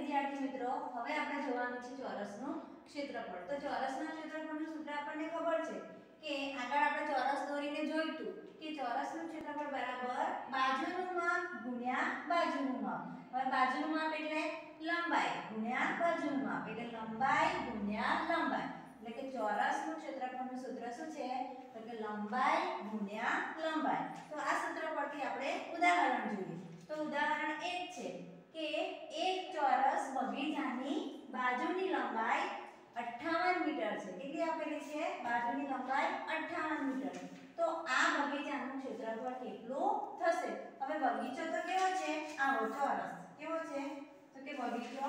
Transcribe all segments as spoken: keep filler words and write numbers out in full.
વિદ્યાર્થી મિત્રો, હવે આપણે જોવાનું છે ચોરસનું ક્ષેત્રફળ. તો ચોરસના ક્ષેત્રફળનું સૂત્ર આપણને ખબર છે કે આગળ આપણે ચોરસ દોરીને જોયું હતું કે ચોરસનું ક્ષેત્રફળ બરાબર બાજુનું માપ ગુણ્યા બાજુનું માપ. હવે બાજુનું માપ એટલે લંબાઈ ગુણ્યા બાજુનું માપ એટલે લંબાઈ ગુણ્યા લંબાઈ. એટલે કે ચોરસનું ક્ષેત્રફળનું સૂત્ર શું છે? તો કે લંબાઈ ગુણ્યા લંબાઈ. તો આ સૂત્ર પરથી આપણે ઉદાહરણ જોઈએ. તો ઉદાહરણ એક છે કે એક ચોરસ બગીચાની બાજુની લંબાઈ અઠ્ઠાવન મીટર છે. કેટલી આપેલી છે? બાજુની લંબાઈ અઠ્ઠાવન મીટર. તો આ બગીચાનું ક્ષેત્રફળ કેટલું થશે? હવે બગીચો તો કેવો છે? આવો ચોરસ. કેવો છે? તો કે બગીચો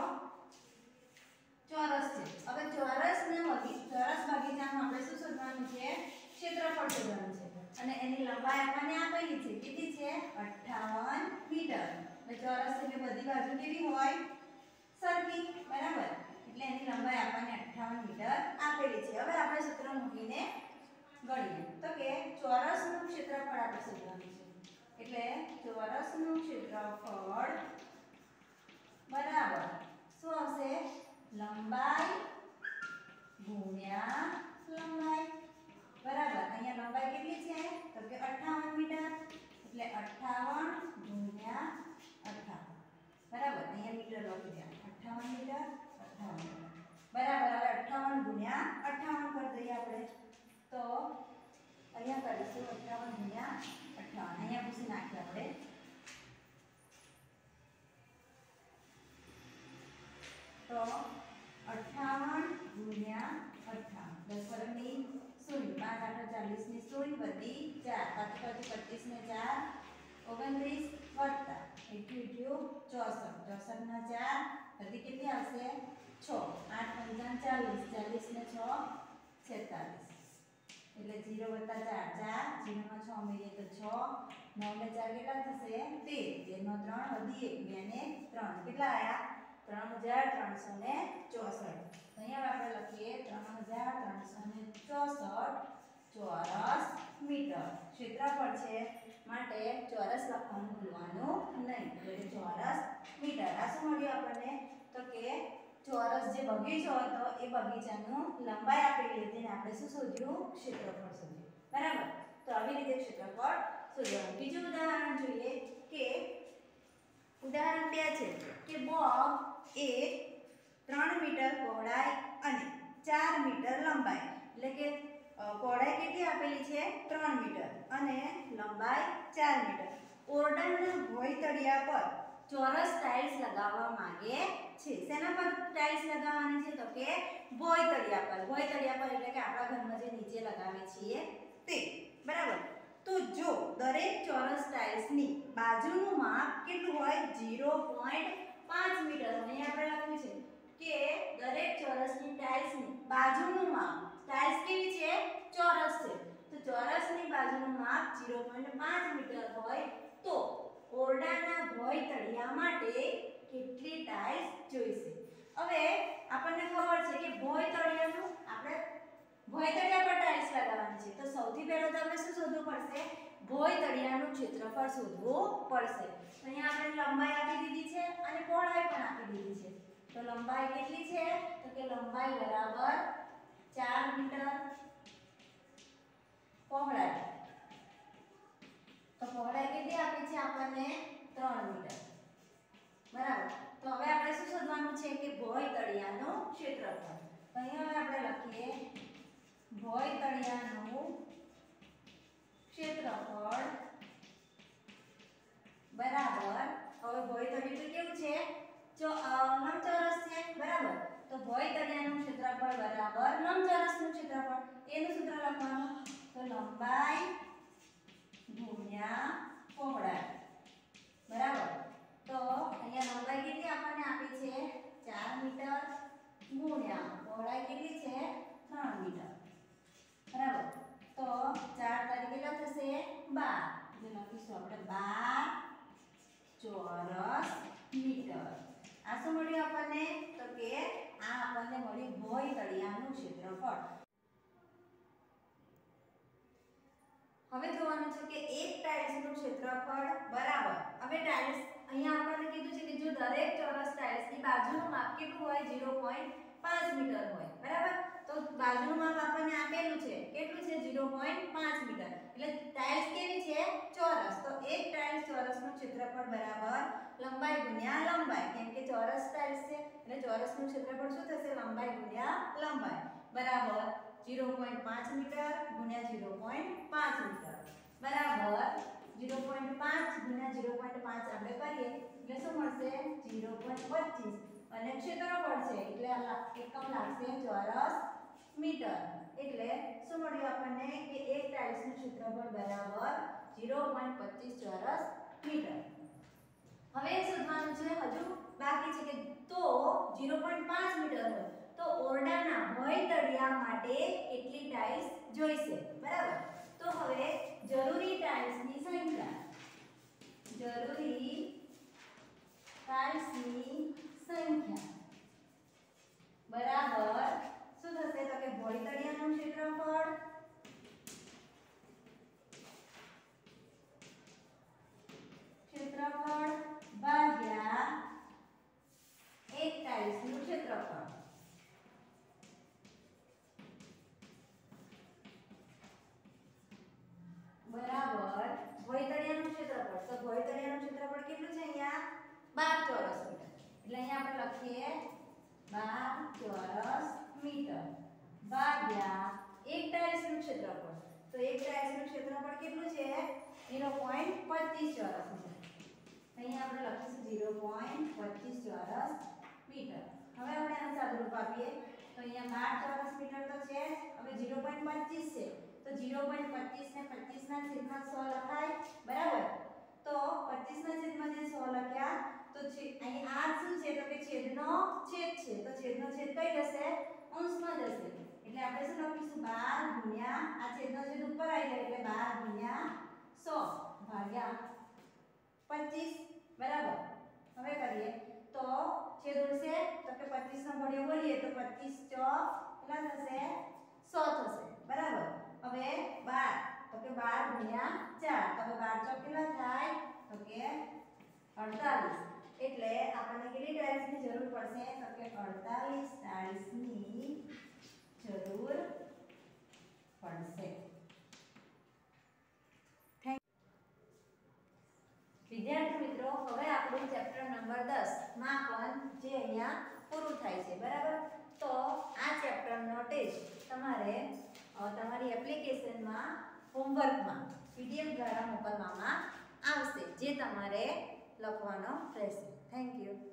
ચોરસ છે. હવે ચોરસ ને બગીચો ચોરસ બગીચાનું આપણે શું શોધવાનું છે? ક્ષેત્રફળ શોધવાનું છે. અને એની લંબાઈ આપણને આપેલી છે. કેટલી છે? અઠ્ઠાવન મીટર. એટલે ચોરસ એટલે બધી બાજુ કેવી હોય? સરખી. બરાબર. એટલે એની લંબાઈ આપણને અઠ્ઠાવન મીટર આપેલી છે. હવે આપણે સૂત્ર મૂકીને ગણીએ. તો કે ચોરસનું ક્ષેત્રફળ આપણે શોધવાનું છે. એટલે ચોરસનું ક્ષેત્રફળ બરાબર શું આવશે? લંબાઈ ગુણ્યા લંબાઈ. બરાબર. અહીંયા લંબાઈ કેટલી છે? તો કે અઠ્ઠાવન મીટર. એટલે અઠ્ઠાવન ગુણ્યા અઠ્ઠાવન. બરાબર. અહીંયા મીટર લખી દે. અઠ્ઠાવન મીટર અઠ્ઠાવન. બરાબર. હવે અઠ્ઠાવન ગુણ્યા અઠ્ઠાવન કરી દઈએ આપણે. તો અહીંયા કરીશું અઠ્ઠાવન ગુણ્યા અઠ્ઠાવન. અહીંયા પૂછી નાખીએ આપણે. તો અઠ્ઠાવન ગુણ્યા અઠ્ઠાવન. દસ વરની શૂન્ય. પાંચ આઠ ચાલીસ ની શૂન્ય વધી ચાર. પાંચ પાંચ પચીસ ને ચાર ઓગણત્રીસ વત્તા અઠ્યું ચોસઠ. ચોસઠ ના ચાર વધી કેટલી આવશે? છ. આઠ પંચાવન ચાલીસ. ચાલીસ ને છ છેતાલીસ. એટલે જીરો વત્તા ચાર ચાર. જીરોમાં છ ઉમેરીએ તો છ. નવ ને ચાર કેટલા થશે? તેર. તેર નો ત્રણ વધી એક. બે ને ત્રણ કેટલા આવ્યા? ત્રણ હજાર ત્રણસો ને ચોસઠ. અહીંયા આપણે લખીએ ત્રણ હજાર ત્રણસો ને ચોસઠ ચોરસ મીટર ક્ષેત્રફળ છે. માટે ચોરસ લખવાનું ભૂલવાનું નહીં. એટલે ચોરસ મીટર. આ શું મળ્યું આપણને? તો કે ચોરસ જે બગીચો હતો એ બગીચાનું લંબાઈ આપેલી હતી ને આપણે શું શોધ્યું? ક્ષેત્રફળ શોધ્યું. બરાબર. તો આવી રીતે ક્ષેત્રફળ શોધવાનું. બીજું ઉદાહરણ જોઈએ કે ઉદાહરણ બે છે કે બોબ એ ત્રણ મીટર પહોળાઈ અને ચાર મીટર લંબાઈ. એટલે કે પહોળાઈ કેટલી આપેલી છે? ત્રણ મીટર અને લંબાઈ ચાર મીટર. ઓરડાના ભોંયતળિયા પર ચોરસ ટાઇલ્સ લગાવવા માંગે છે. શેના પર ટાઇલ્સ લગાવવાની છે? તો કે ભોંયતળિયા પર. ભોંયતળિયા પર એટલે કે આપણા ઘરમાં જે નીચે લગાવે છીએ તે. બરાબર. તો જો દરેક ચોરસ ટાઇલ્સની બાજુનું માપ કેટલું હોય? ઝીરો પોઈન્ટ પાંચ મીટર. અહીં આપણે લખ્યું છે કે દરેક ચોરસની ટાઇલ્સની બાજુનું માપ. ટાઇલ્સ કેવી છે? ચોરસ છે. તો ચોરસની બાજુનું માપ ઝીરો પોઈન્ટ પાંચ મીટર હોય તો ઓરડાના ભોંયતળિયા માટે કેટલી ટાઇલ્સ જોઈશે? હવે આપણને ખબર છે કે ભોંયતળિયાનું આપણે ભોંયતળિયા પર ટાઇલ્સ લગાવવાની છે. તો સૌથી પહેલા તો આપણે શું શોધવું પડશે? ભોંયતળિયાનું ક્ષેત્રફળ શોધવું પડશે. તો અહીંયા આપણે લંબાઈ આપી દીધી છે અને પહોળાઈ પણ આપી દીધી છે. તો લંબાઈ કેટલી છે? તો કે લંબાઈ બરાબર ચાર મીટર. પહોળાઈ તો પહોળાઈ કેટલી આપી છે આપણને? ત્રણ મીટર. બરાબર. તો હવે આપણે શું શોધવાનું છે? કે ભોંયતળિયાનું ક્ષેત્રફળ. તો અહીંયા હવે આપણે લખીએ ભોંયતળિયાનું ક્ષેત્રફળ બરાબર. હવે ભોંયતળિયું તો કેવું છે? જો લંબચોરસ છે. બરાબર. તો ભોંયતળિયાનું ક્ષેત્રફળ બરાબર લંબચોરસનું ક્ષેત્રફળ. એનું સૂત્ર લખવાનું. તો લંબાઈ ગુણ્યા પહોળાઈ. બરાબર. તો અહીંયા લંબાઈ કેટલી આપણને આપી છે? ચાર મીટર ગુણ્યા પહોળાઈ કેટલી છે? ત્રણ મીટર. બરાબર. તો ચાર તારીખ કેટલા થશે? બાર. એટલે લખીશું આપણે બાર ચોરસ મીટર. આ શું મળ્યું આપણને? તો કે આ આપણને મળ્યું ભોંયતળિયાનું ક્ષેત્રફળ. હવે જોવાનું છે કે એક ટાઇલ્સનું ક્ષેત્રફળ બરાબર. હવે ટાઇલ્સ અહીંયા આપણને કીધું છે કે જો દરેક ચોરસ ટાઇલ્સની બાજુનું માપ કેટલું હોય ઝીરો પોઈન્ટ પાંચ મીટર હોય બરાબર તો બાજુનું માપ આપણને આપેલું છે કેટલું છે ઝીરો પોઈન્ટ પાંચ મીટર એટલે ટાઇલ્સ કેવી છે ચોરસ તો એક ટાઇલ્સ ચોરસનું ક્ષેત્રફળ બરાબર લંબાઈ ગુણ્યા લંબાઈ કેમ કે ચોરસ ટાઇલ્સ છે એટલે ચોરસનું ક્ષેત્રફળ શું થશે લંબાઈ ગુણ્યા લંબાઈ બરાબર ઝીરો પોઈન્ટ પાંચ મીટર ગુણ્યા ઝીરો પોઈન્ટ પાંચ મીટર બરાબર ઝીરો પોઈન્ટ પાંચ ગુણ્યા ઝીરો પોઈન્ટ પાંચ આપણે કરીએ એટલે શું મળશે ઝીરો પોઈન્ટ પચીસ અને ક્ષેત્રફળ છે એટલે એકમ લાગશે ચોરસ મીટર એટલે શું મળ્યું આપણને કે એક ટાઇલ્સનું ક્ષેત્રફળ બરાબર ઝીરો પોઈન્ટ પચીસ ચોરસ મીટર હવે શોધવાનું છે હજુ બાકી છે કે તો ઝીરો પોઈન્ટ પાંચ મીટર હોય તો ઓરડાના ભય તળિયા માટે કેટલી ટાઇલ્સ જોઈશે બરાબર તો હવે જરૂરી ટાઇલ્સની સંખ્યા જરૂરી ટાઇલ્સની સંખ્યા બરાબર શું થશે તો કે ભય તળિયાનું ક્ષેત્રફળ ક્ષેત્રફળ ભાગ્યા એક ટાઇલ્સનું ક્ષેત્રફળ બરાબર ભોયતળિયાનું ક્ષેત્રફળ તો ભોયતળિયાનું ક્ષેત્રફળ કેટલું છે અહીંયા બાર ચોરસ મીટર એટલે અહીંયા આપણે લખીએ બાર ચોરસ મીટર ભાગ્યા એક ટાઇલ્સનું ક્ષેત્રફળ તો એક ટાઇલ્સનું ક્ષેત્રફળ કેટલું છે ઝીરો પોઈન્ટ પચીસ ચોરસ મીટર અહીંયા આપણે લખીશું ઝીરો પોઈન્ટ પચીસ ચોરસ મીટર હવે આપણે આનું સાદુરૂપ આપીએ તો અહીંયા બાર ચોરસ મીટર તો છે હવે ઝીરો પોઈન્ટ પચીસ છે તો ઝીરો પોઈન્ટ પચીસ ને પચીસ ના છેદમાં સો લખાય બરાબર તો પચીસ ના છેદમાં જે સો લખ્યા તો અહીં આ શું છે તો કે છેદનો છેદ છે તો છેદનો છેદ કઈ જશે અંશમાં જશે એટલે આપણે શું લખીશું બાર ગુણ્યા આ છેદનો છેદ ઉપર આવી જાય એટલે બાર ગુણ્યા સો ભાગ્યા પચીસ બરાબર હવે કરીએ તો છેદ ઉડશે તો કે પચીસ નો ઘડિયો બોલીએ તો પચીસ ચોક કેટલા થશે સો થશે બરાબર હવે બાર તો કે બાર ગુણ્યા ચાર તો હવે બાર ચોક કેટલા થાય તો કે અડતાલીસ એટલે આપણને કેટલી ટાઇલ્સની જરૂર પડશે તો કે અડતાલીસ ટાઇલ્સની જરૂર પડશે વિદ્યાર્થી મિત્રો હવે આપણું ચેપ્ટર નંબર દસ માપન જે અહીંયા પૂરું થાય છે બરાબર તો આ ચેપ્ટરનો ટેસ્ટ તમારે તમારી એપ્લિકેશનમાં હોમવર્કમાં પીડીએફ દ્વારા મોકલવામાં આવશે જે તમારે લખવાનો રહેશે થેન્ક યુ